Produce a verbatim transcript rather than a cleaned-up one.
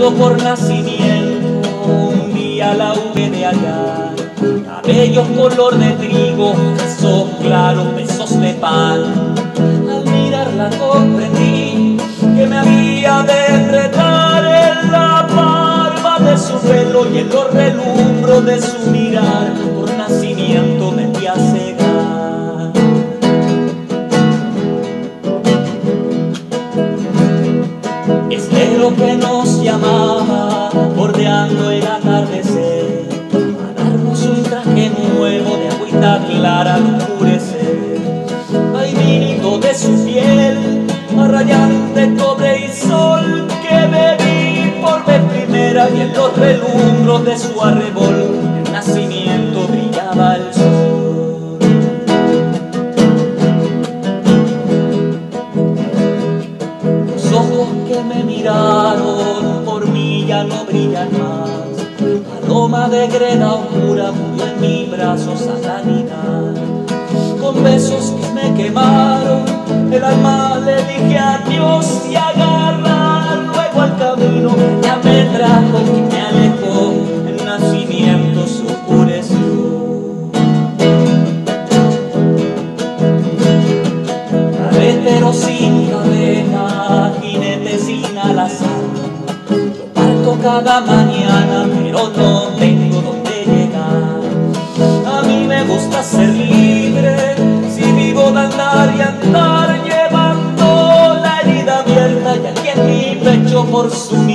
Zurdo por nacimiento, un día la hube de hallar. Cabellos color de trigo, besos claros, besos de pan. Al mirarla comprendí que me había de enredar en la barba de su pelo y en los relumbros de su mirar. Por nacimiento me fui a cegar. Espero que nos llamaba, bordeando el atardecer, a darnos un traje nuevo de agüita clara al oscurecer. Ay, vinito de su piel, a rayante cobre y sol, que bebí por vez primera, y en los relumbros de su arrebol, el nacimiento brillaba el sol. Los ojos que me miraron por mí ya no brillan más. Paloma de greda oscura murió en mis brazos a la mitad. Con besos que me quemaron, el alma le dije adiós y agarrar luego al camino que ya me trajo, que me alejó, el nacimiento se oscureció. Carretero sin cadena, jinete sin alazán, yo parto cada mañana, pero no tengo dónde llegar. A mí me gusta ser libre, si vivo de andar y andar, llevando la herida abierta y aquí en mi pecho por su